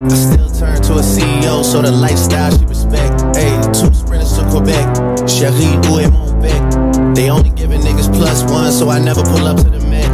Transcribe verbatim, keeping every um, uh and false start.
I still turn to a C E O, so the lifestyle she respect. Hey, two sprinters to Quebec. Chérie, où est mon bec? They only giving niggas plus one, so I never pull up to the Met.